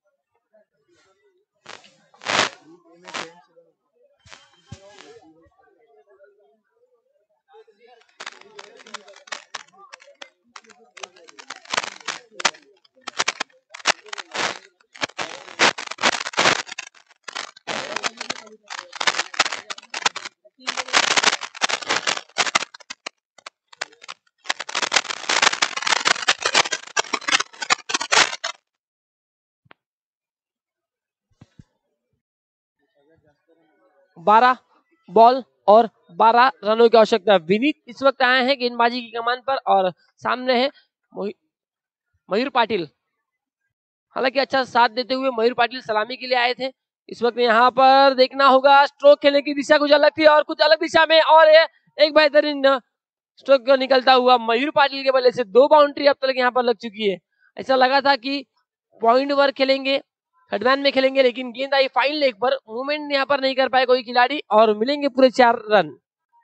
बारह बॉल और बारह रनों की आवश्यकता। विनीत इस वक्त आए हैं गेंदबाजी की कमान पर और सामने है मयूर पाटिल। हालांकि अच्छा साथ देते हुए मयूर पाटिल सलामी के लिए आए थे। इस वक्त यहाँ पर देखना होगा स्ट्रोक खेलने की दिशा कुछ अलग थी और कुछ अलग दिशा में, और एक बेहतरीन स्ट्रोक निकलता हुआ मयूर पाटिल के बल्ले से दो बाउंड्री अब तक यहाँ पर लग चुकी है। ऐसा लगा था कि पॉइंट वर्क खेलेंगे, थर्डमैन में खेलेंगे, लेकिन गेंद आई फाइन लेग पर, मूवमेंट यहाँ पर नहीं कर पाए कोई खिलाड़ी और मिलेंगे पूरे चार रन।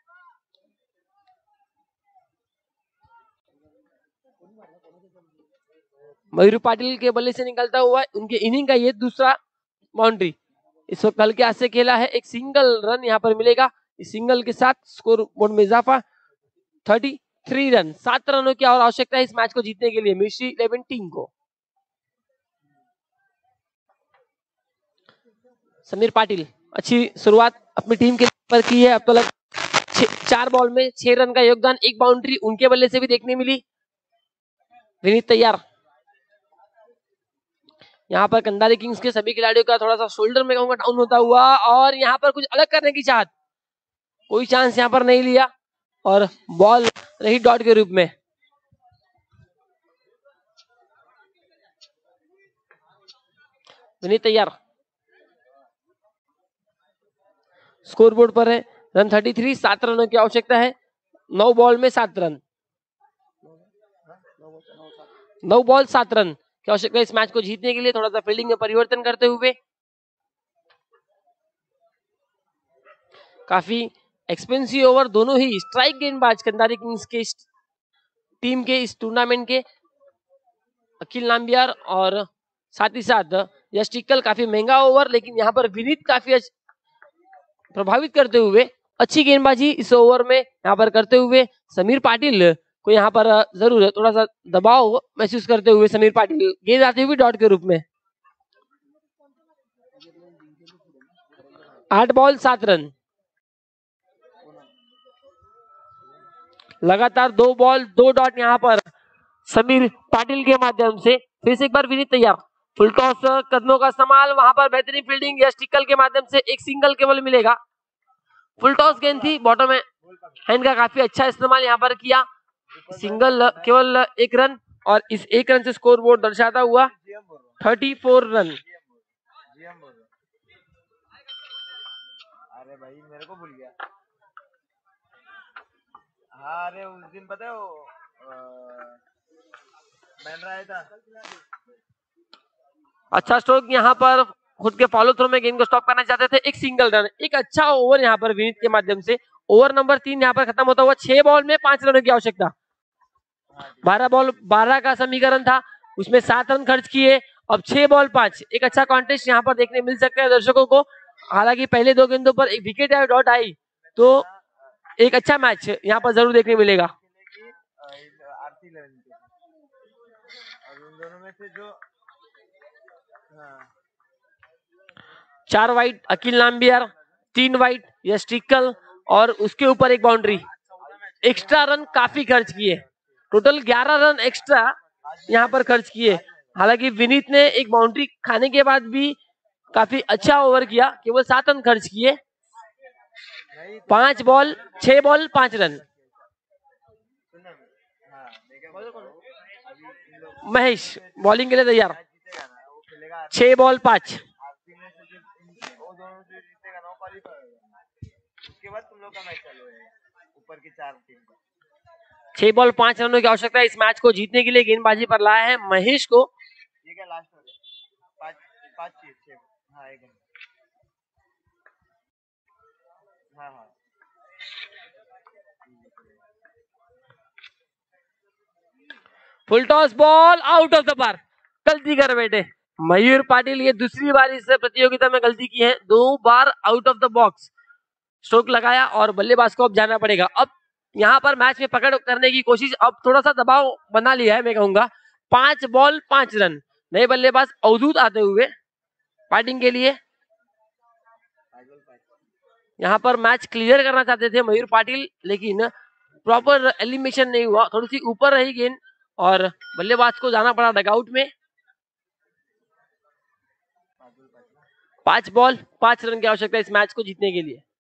मयूर पाटिल के बल्ले से निकलता हुआ उनके इनिंग का ये दूसरा बाउंड्री। इस वक्त हल्के हाथ से खेला है, एक सिंगल रन यहाँ पर मिलेगा। इस सिंगल के साथ स्कोर बोर्ड में इजाफा तैंतीस रन। सात रनों की और आवश्यकता है इस मैच को जीतने के लिए मिशी इलेवन टीम को। समीर पाटिल अच्छी शुरुआत अपनी टीम के पर की है। अब तो लग चार बॉल में छह रन का योगदान, एक बाउंड्री उनके बल्ले से भी देखने मिली। विनीत तैयार। यहाँ पर कंधारी किंग्स के सभी खिलाड़ियों का थोड़ा सा शोल्डर में कहूंगा डाउन होता हुआ और यहाँ पर कुछ अलग करने की चाहत, कोई चांस यहाँ पर नहीं लिया और बॉल रही डॉट के रूप में। विनीत तैयार। स्कोरबोर्ड पर है रन तैंतीस, सात रनों की आवश्यकता है। नौ बॉल में सात रन, नौ बॉल सात रन की आवश्यकता है इस मैच को जीतने के लिए। थोड़ा सा फील्डिंग में परिवर्तन करते हुए काफी एक्सपेंसिव ओवर दोनों ही स्ट्राइक गेंदबाज कंधारी किंग्स के टीम के इस टूर्नामेंट के अखिल नाम्बियार और साथ ही साथ यश टिक्कल काफी महंगा ओवर, लेकिन यहाँ पर विनीत काफी प्रभावित करते हुए अच्छी गेंदबाजी इस ओवर में यहाँ पर करते हुए समीर पाटिल को यहाँ पर जरूर थोड़ा सा दबाव महसूस करते हुए समीर पाटिल गेंद आती हुई डॉट के रूप में। आठ बॉल सात रन, लगातार दो बॉल दो डॉट यहाँ पर समीर पाटिल के माध्यम से। फिर से एक बार विनीत तैयार। फुल टॉस कदमों का इस्तेमाल, वहां पर बेहतरीन फील्डिंग यश टिक्कल के माध्यम से एक सिंगल केवल मिलेगा। फुल टॉस गेंद थी, बॉटम में हैंड का काफी अच्छा इस्तेमाल यहाँ पर किया। सिंगल केवल एक रन और इस एक रन से स्कोर बोर्ड दर्शाता हुआ चौंतीस रन। अरे भाई मेरे को भूल गया। हाँ अरे उस दिन पता है वो मैन रहा था। अच्छा स्ट्रोक यहाँ पर खुद के फॉलो थ्रो में गेंद को स्टॉप करना चाहते थे। एक सिंगल रन, एक अच्छा ओवर यहाँ पर विनीत के माध्यम से। ओवर नंबर तीन यहाँ पर खत्म होता हुआ छह बॉल में पांच रनों की आवश्यकता। बारह बॉल बारह का समीकरण था, उसमें सात रन खर्च किए, अब छह बॉल पांच। एक अच्छा कॉन्टेस्ट यहाँ पर देखने मिल सकता है दर्शकों को। हालांकि पहले दो गेंदों पर एक विकेट आई, डॉट आई, तो एक अच्छा मैच यहाँ पर जरूर देखने मिलेगा। चार वाइट अकील नाम्बियर, तीन वाइट यश टिक्कल और उसके ऊपर एक बाउंड्री। एक्स्ट्रा रन काफी खर्च किए, टोटल ग्यारह रन एक्स्ट्रा यहाँ पर खर्च किए। हालांकि विनीत ने एक बाउंड्री खाने के बाद भी काफी अच्छा ओवर किया, केवल सात रन खर्च किए। पांच बॉल छह बॉल पांच रन। महेश बॉलिंग के लिए तैयार, छह बॉल पांच। छह बॉल पांच रनों की आवश्यकता है इस मैच को जीतने के लिए। गेंदबाजी पर लाया है महेश को। ये क्या लास्ट ओवर? पांच पांच छह। हाँ एक हाँ हाँ full toss ball out of the park. गलती कर बैठे मयूर पाटिल, ये दूसरी बार इस प्रतियोगिता में गलती की है, दो बार out of the box stroke लगाया और बल्लेबाज को अब जाना पड़ेगा। अब यहाँ पर मैच में पकड़ करने की कोशिश, अब थोड़ा सा दबाव बना लिया है मैं कहूंगा। पांच बॉल पांच रन। नए बल्लेबाज अवधूत आते हुए बैटिंग के लिए। यहाँ पर मैच क्लियर करना चाहते थे मयूर पाटिल, लेकिन प्रॉपर एलिमिनेशन नहीं हुआ, थोड़ी सी ऊपर रही गेंद और बल्लेबाज को जाना पड़ा डगआउट में। पांच बॉल पांच रन की आवश्यकता है इस मैच को जीतने के लिए।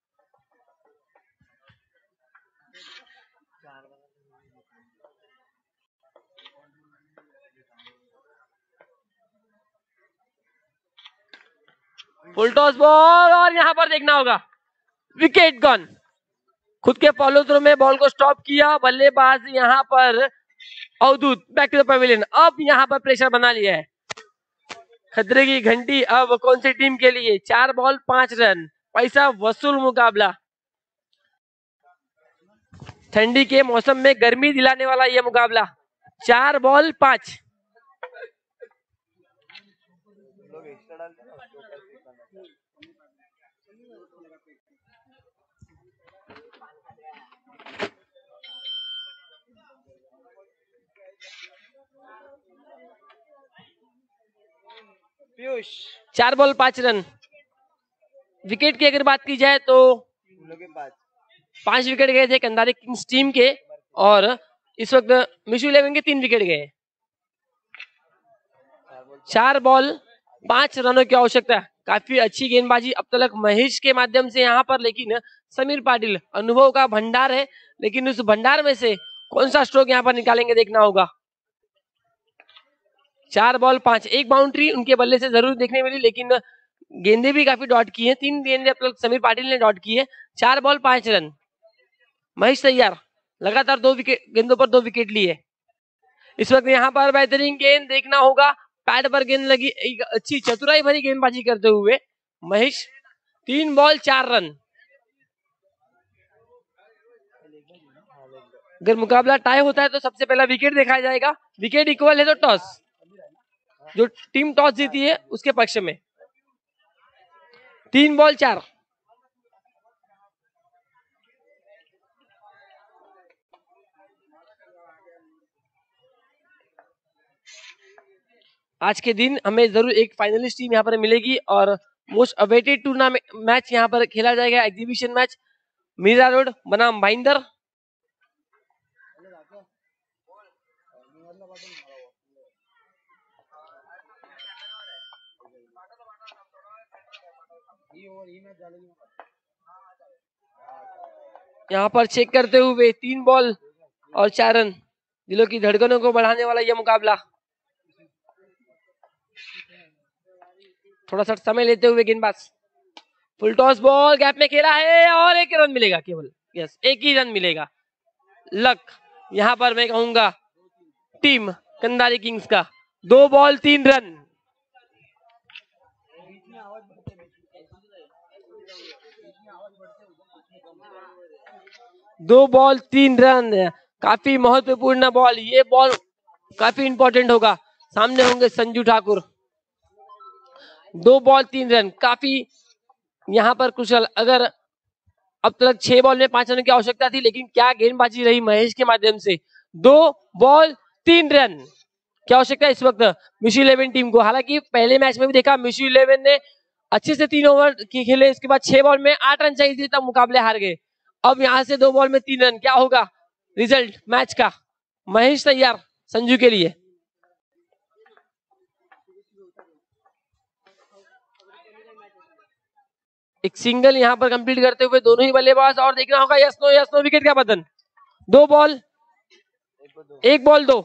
फुल टॉस बॉल और यहाँ पर देखना होगा विकेट गन। खुद के फॉलो थ्रू में बॉल को स्टॉप किया बल्लेबाज यहाँ पर Avdhoot. Back to the pavilion. अब यहाँ पर प्रेशर बना लिया है। खतरे की घंटी अब कौन सी टीम के लिए? चार बॉल पांच रन, पैसा वसूल मुकाबला। ठंडी के मौसम में गर्मी दिलाने वाला यह मुकाबला। चार बॉल पांच। पीयूष चार बॉल पांच रन। विकेट की अगर बात की जाए तो पांच विकेट गए थे कंधारी किंग्स टीम के और इस वक्त मिशू इलेवन के तीन विकेट गए। चार बॉल पांच रनों की आवश्यकता। काफी अच्छी गेंदबाजी अब तक महेश के माध्यम से यहाँ पर, लेकिन समीर पाटिल अनुभव का भंडार है, लेकिन उस भंडार में से कौन सा स्ट्रोक यहाँ पर निकालेंगे देखना होगा। चार बॉल पांच। एक बाउंड्री उनके बल्ले से जरूर देखने मिली, लेकिन गेंदे भी काफी डॉट की है। तीन गेंदे अब तक समीर पाटिल ने डॉट की है। चार बॉल पांच रन। महेश तैयार, लगातार दो विकेट गेंदों पर दो विकेट लिए। इस वक्त यहाँ पर बेहतरीन गेंद देखना होगा। पैड पर गेंद लगी, एक अच्छी चतुराई भरी गेंदबाजी करते हुए महेश। तीन बॉल चार रन। अगर मुकाबला टाई होता है तो सबसे पहला विकेट देखा जाएगा। विकेट इक्वल है तो टॉस, जो टीम टॉस जीती है उसके पक्ष में। तीन बॉल चार। आज के दिन हमें जरूर एक फाइनलिस्ट टीम यहाँ पर मिलेगी और मोस्ट अवेटेड टूर्नामेंट मैच यहाँ पर खेला जाएगा। एग्जीबिशन मैच मीरा रोड बनाम भाईंदर। यहाँ पर चेक करते हुए तीन बॉल और चार रन। दिलों की धड़कनों को बढ़ाने वाला यह मुकाबला। थोड़ा सा समय लेते हुए गेंदबाज। फुल टॉस बॉल गैप में खेला है और एक रन मिलेगा केवल। यस, एक ही रन मिलेगा। लक यहाँ पर मैं कहूंगा टीम कंधारी किंग्स का। दो बॉल तीन रन। दो बॉल तीन रन, काफी महत्वपूर्ण बॉल। ये बॉल काफी इंपॉर्टेंट होगा। सामने होंगे संजू ठाकुर। दो बॉल तीन रन, काफी यहाँ पर कुशल। अगर अब तक छह बॉल में पांच रन की आवश्यकता थी, लेकिन क्या गेंदबाजी रही महेश के माध्यम से। दो बॉल तीन रन की आवश्यकता इस वक्त मिशू इलेवन टीम को। हालांकि पहले मैच में भी देखा मिशू इलेवन ने अच्छे से तीन ओवर की खेले, इसके बाद छह बॉल में आठ रन चाहिए थे, तब मुकाबले हार गए। अब यहाँ से दो बॉल में तीन रन, क्या होगा रिजल्ट मैच का? महेश तैयार संजू के लिए। एक सिंगल यहाँ पर कंप्लीट करते हुए दोनों ही बल्लेबाज, और देखना होगा yes no yes no, wicket का पतन। दो बॉल एक बॉल दो।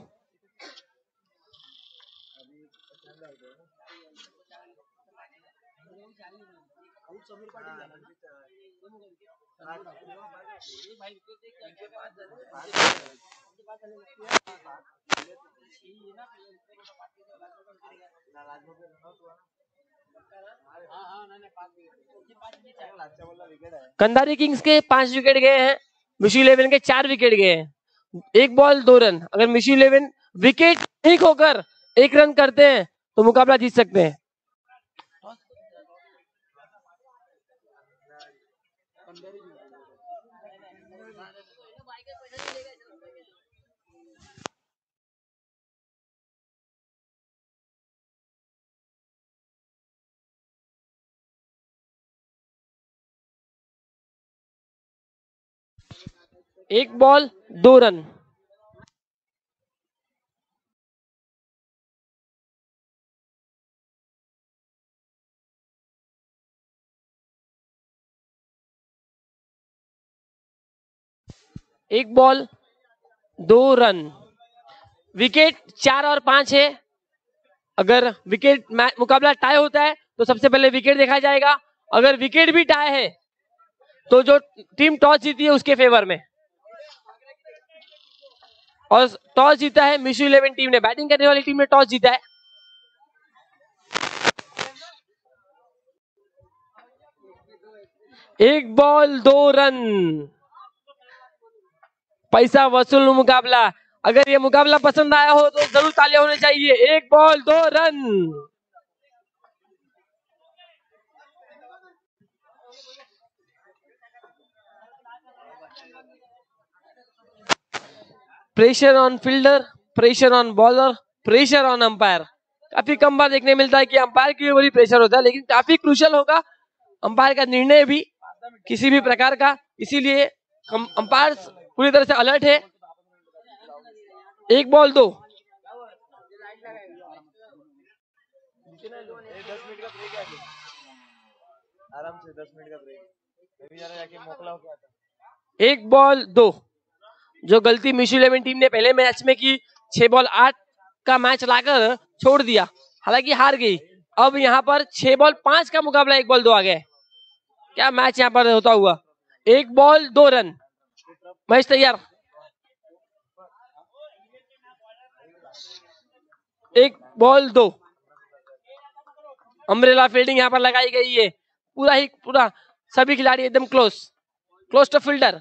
कंधारी किंग्स के पांच विकेट गए हैं, मिशी इलेवन के चार विकेट गए हैं। एक बॉल दो रन। अगर मिशी इलेवन विकेट नहीं खोकर एक रन करते हैं तो मुकाबला जीत सकते हैं। एक बॉल दो रन। एक बॉल दो रन। विकेट चार और पांच है। अगर विकेट मुकाबला टाई होता है तो सबसे पहले विकेट देखा जाएगा। अगर विकेट भी टाई है तो जो टीम टॉस जीती है उसके फेवर में, और टॉस जीता है मिशी इलेवन टीम ने। बैटिंग करने वाली टीम ने टॉस जीता है। एक बॉल दो रन। पैसा वसूल मुकाबला। अगर ये मुकाबला पसंद आया हो तो जरूर तालियां होनी चाहिए। एक बॉल दो run. Pressure on fielder, pressure on bowler, pressure on umpire. काफी कम बार देखने मिलता है कि अंपायर की वही प्रेशर होता है, लेकिन काफी क्रूशियल होगा अंपायर का निर्णय भी किसी भी प्रकार का, इसीलिए अंपायर पूरी तरह से अलर्ट है। एक बॉल दो। आराम से दस मिनट का ब्रेक। मैं भी जरा जाके मोकला होके आता। एक बॉल दो। जो गलती मिशी इलेवन टीम ने पहले मैच में की, छह बॉल आठ का मैच लाकर छोड़ दिया, हालांकि हार गई। अब यहाँ पर छह बॉल पांच का मुकाबला एक बॉल दो आ गया। क्या मैच यहाँ पर होता हुआ। एक बॉल दो रन। मैच तैयार। एक बॉल दो। अम्ब्रेला फील्डिंग यहाँ पर लगाई गई है। पूरा ही पूरा सभी खिलाड़ी एकदम क्लोज क्लोज टू फील्डर।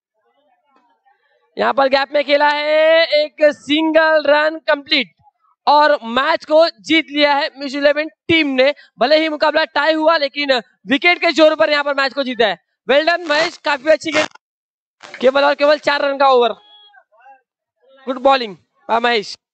यहाँ पर गैप में खेला है, एक सिंगल रन कंप्लीट, और मैच को जीत लिया है मिशी इलेवन टीम ने। भले ही मुकाबला टाई हुआ, लेकिन विकेट के जोर पर यहाँ पर मैच को जीता है। वेल डन महेश, काफी अच्छी गेंद, केवल और केवल चार रन का ओवर। Good bowling Mahesh.